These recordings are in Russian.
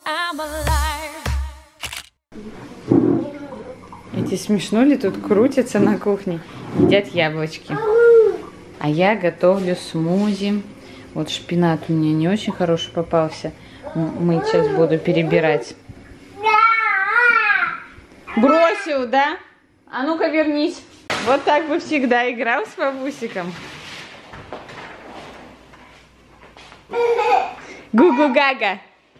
Эти смешнули тут крутятся на кухне, едят яблочки. А я готовлю смузи. Вот шпинат у меня не очень хороший попался. Мыть сейчас буду перебирать. Бросил, да? А ну-ка вернись. Вот так бы всегда играл с бабусиком. Гу-гу-гага.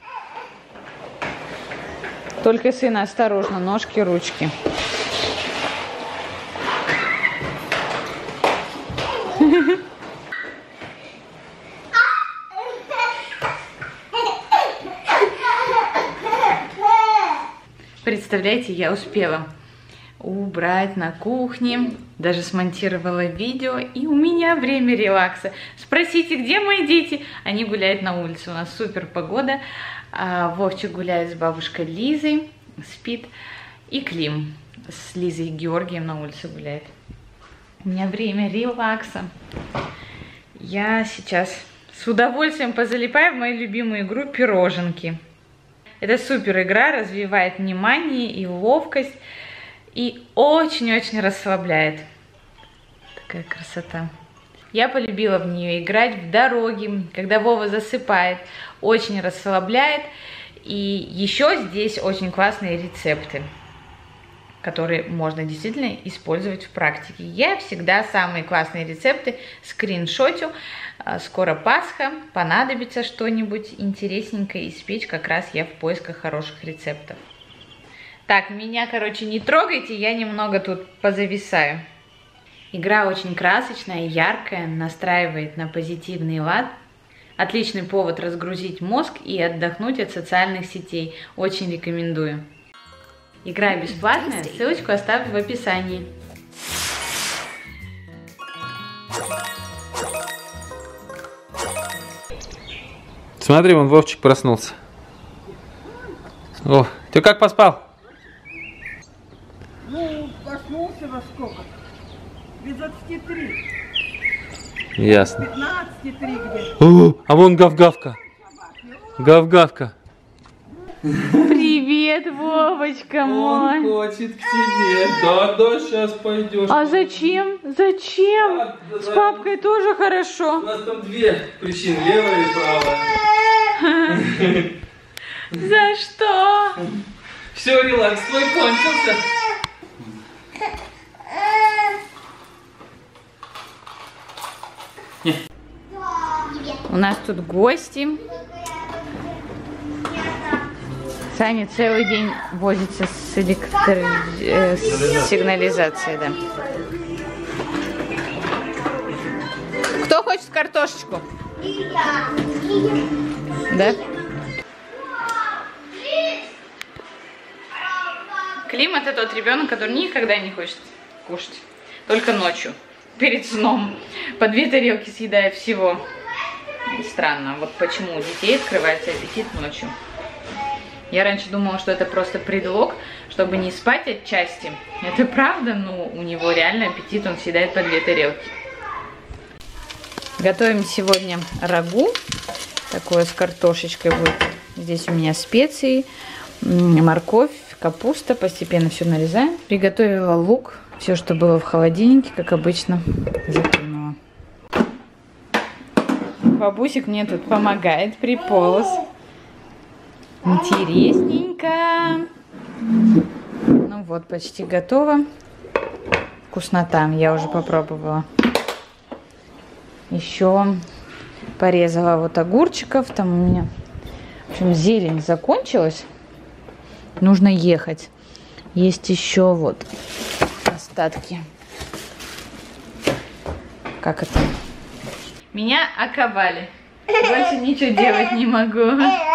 Только, сына, осторожно, ножки, ручки. Представляете, я успела убрать на кухне, даже смонтировала видео, и у меня время релакса. Спросите, где мои дети? Они гуляют на улице, у нас супер погода. Вовчик гуляет с бабушкой Лизой, спит, и Клим с Лизой и Георгием на улице гуляет. У меня время релакса. Я сейчас с удовольствием позалипаю в мою любимую игру «Пироженки». Это супер игра, развивает внимание и ловкость, и очень-очень расслабляет. Такая красота. Я полюбила в нее играть в дороге, когда Вова засыпает. Очень расслабляет. И еще здесь очень классные рецепты, которые можно действительно использовать в практике. Я всегда самые классные рецепты скриншотю. Скоро Пасха, понадобится что-нибудь интересненькое испечь. Как раз я в поисках хороших рецептов. Так, меня, короче, не трогайте, я немного тут позависаю. Игра очень красочная, яркая, настраивает на позитивный лад. Отличный повод разгрузить мозг и отдохнуть от социальных сетей. Очень рекомендую. Игра бесплатная, ссылочку оставлю в описании. Смотри, вон Вовчик проснулся. О, ты как поспал? Ну, проснулся во сколько? Без 23. Ясно. 15-3 где. О, а вон гав-гавка. Гав-гавка. Привет, Вовочка мой. Он хочет к тебе. Да, сейчас пойдешь. А зачем? Зачем? С папкой тоже хорошо. У нас там две причины, левая и правая. За что? Все, релакс твой кончился. У нас тут гости. Саня целый день возится с сигнализацией, да. Кто хочет картошечку? Да? Клим — это тот ребенок, который никогда не хочет кушать. Только ночью, перед сном. По 2 тарелки съедает всего. Странно, вот почему у детей открывается аппетит ночью. Я раньше думала, что это просто предлог, чтобы не спать отчасти. Это правда, но у него реально аппетит, он съедает по 2 тарелки. Готовим сегодня рагу. Такое с картошечкой будет. Здесь у меня специи, морковь, капуста. Постепенно все нарезаем. Приготовила лук. Все, что было в холодильнике, как обычно, закинула. Бабусик мне тут помогает, приполз. Интересненько. Ну вот, почти готово. Вкуснота, я уже попробовала. Еще порезала вот огурчиков. Там у меня, в общем, зелень закончилась. Нужно ехать. Есть еще вот остатки. Как это? Меня оковали. Больше ничего делать не могу.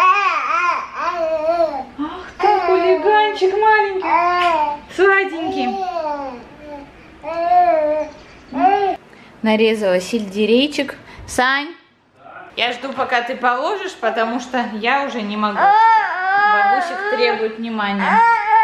Ах ты, хулиганчик маленький. Сладенький. Нарезала сельдерейчик. Сань, я жду, пока ты положишь, потому что я уже не могу. Бабусик требует внимания.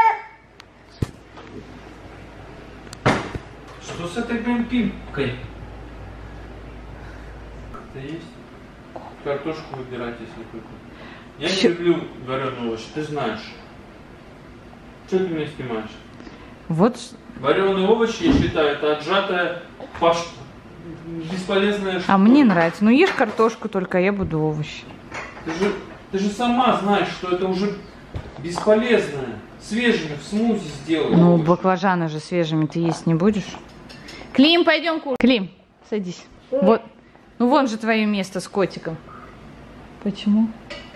Что с этой пипкой? Как-то есть? Картошку выбирать, если только. Я не люблю вареные овощи, ты знаешь. Что ты меня снимаешь? Вот. Вареные овощи, я считаю, это отжатая бесполезная штука. А мне нравится. Ну ешь картошку только, а я буду овощи. Ты же сама знаешь, что это уже бесполезное. Свежими в смузи сделай. Ну, баклажаны же свежими ты есть не будешь. Клим, пойдем кушать. Клим, садись. Вот. Ну, вон же твое место с котиком. Почему?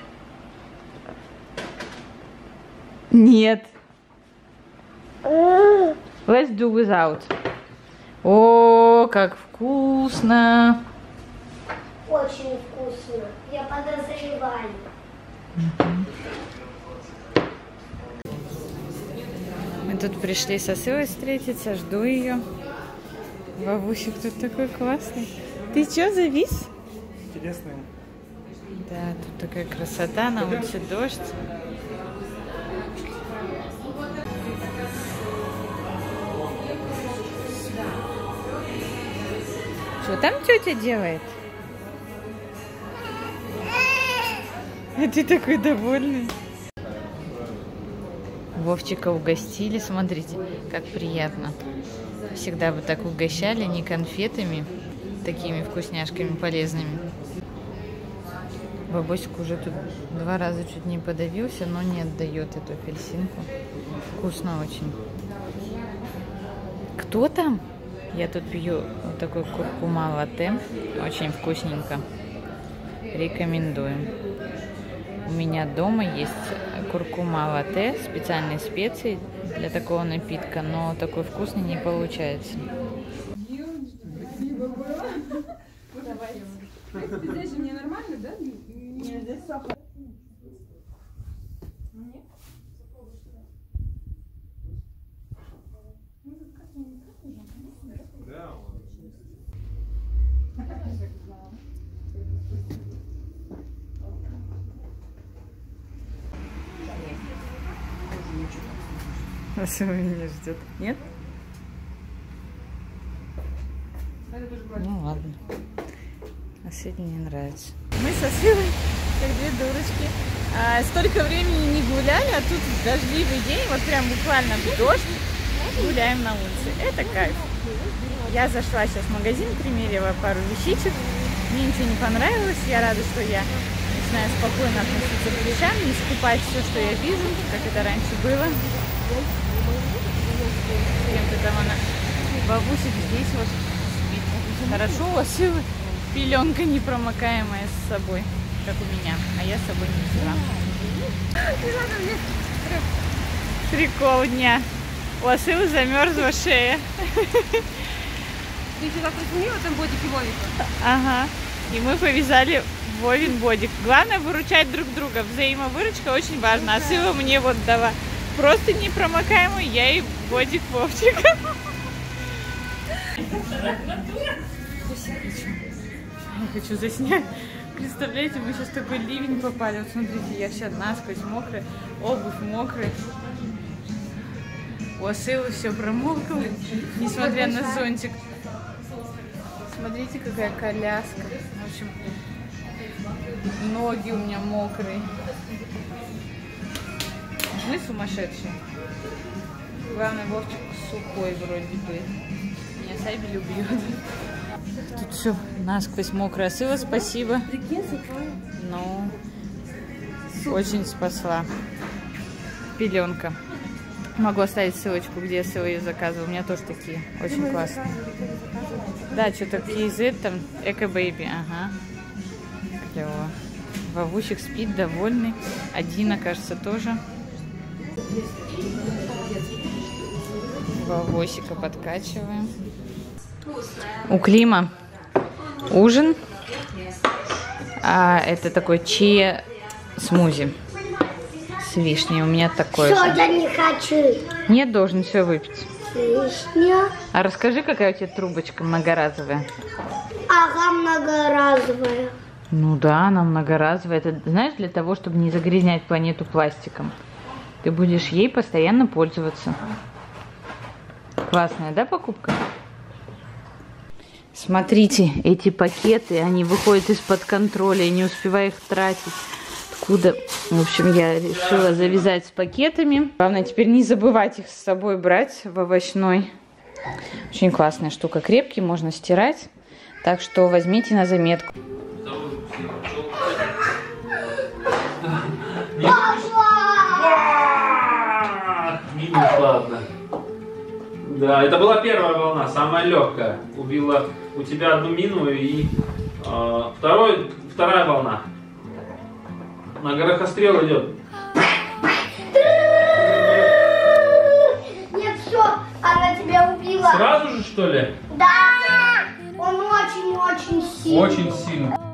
Нет. Let's do without. О, как вкусно. Очень вкусно. Я подозреваю. Мы тут пришли с Асылой встретиться, жду ее. Вовусик тут такой классный. Ты чё, завис? Интересный. Да, тут такая красота, на улице дождь. Что там тетя делает? А ты такой довольный. Вовчика угостили, смотрите, как приятно. Всегда бы так угощали, не конфетами, такими вкусняшками полезными. Бабосик уже тут 2 раза чуть не подавился, но не отдает эту апельсинку. Вкусно очень. Кто там? Я тут пью вот такой куркума латте. Очень вкусненько. Рекомендуем. У меня дома есть куркума латте, специальные специи для такого напитка, но такой вкусный не получается. Здесь мне нормально, да? Нет, здесь сахар. Асыла меня ждет. Нет? Ну ладно. Асыле не нравится. Мы с Асылой, как 2 дурочки, столько времени не гуляли, а тут дождливый день, вот прям буквально в дождь, гуляем на улице. Это кайф. Я зашла сейчас в магазин, примерила пару вещичек. Мне ничего не понравилось. Я рада, что я начинаю спокойно относиться к вещам, не скупать все, что я вижу, как это раньше было. Кем-то там она. Бабусик здесь вот спит. Хорошо, у Асылы пеленка непромокаемая с собой, как у меня, а я с собой не взяла. Прикол дня. У Асылы замерзла шея. Ты еще завтра сменила там бодики Вовика? Ага. И мы повязали Вовин бодик. Главное выручать друг друга. Взаимовыручка очень важна. Асыла мне вот дала просто непромокаемый, я и бодик Вовчика. Я хочу заснять. Представляете, мы сейчас в такой ливень попали. Вот смотрите, я вся насквозь мокрая, обувь мокрая. У Асылы все промокло, несмотря на зонтик. Смотрите, какая коляска. В общем, ноги у меня мокрые. Мы сумасшедшие. Главное, Вовчик сухой вроде бы. Меня Сабель убьет. Тут все насквозь мокрое. Асыла, спасибо. Ну, очень спасла. Пеленка. Могу оставить ссылочку, где я ее заказывала. У меня тоже такие. Очень классные. Да, что-то KZ, там, Эко-бейби. Ага. Клево. Вовусик спит, довольный. Адина, кажется, тоже. Вовосика подкачиваем. У Клима ужин. Это такой чиа смузи с вишней. У меня такой же. Я не хочу. Нет, должен все выпить. Вишня. А расскажи, какая у тебя трубочка многоразовая? Ага, многоразовая. Ну да, она многоразовая. Это, знаешь, для того, чтобы не загрязнять планету пластиком. Ты будешь ей постоянно пользоваться. Классная, да, покупка? Смотрите, эти пакеты, они выходят из-под контроля, я не успеваю их тратить. откуда. В общем, я решила завязать с пакетами. Главное теперь не забывать их с собой брать в овощной. Очень классная штука, крепкий, можно стирать. Так что возьмите на заметку. Минус, ладно. Да, это была первая волна, самая легкая. Убила у тебя одну мину и вторая волна. На горохострел идет. Нет, все, она тебя убила. Сразу же, что ли? Да, он очень-очень сильный. Очень сильно.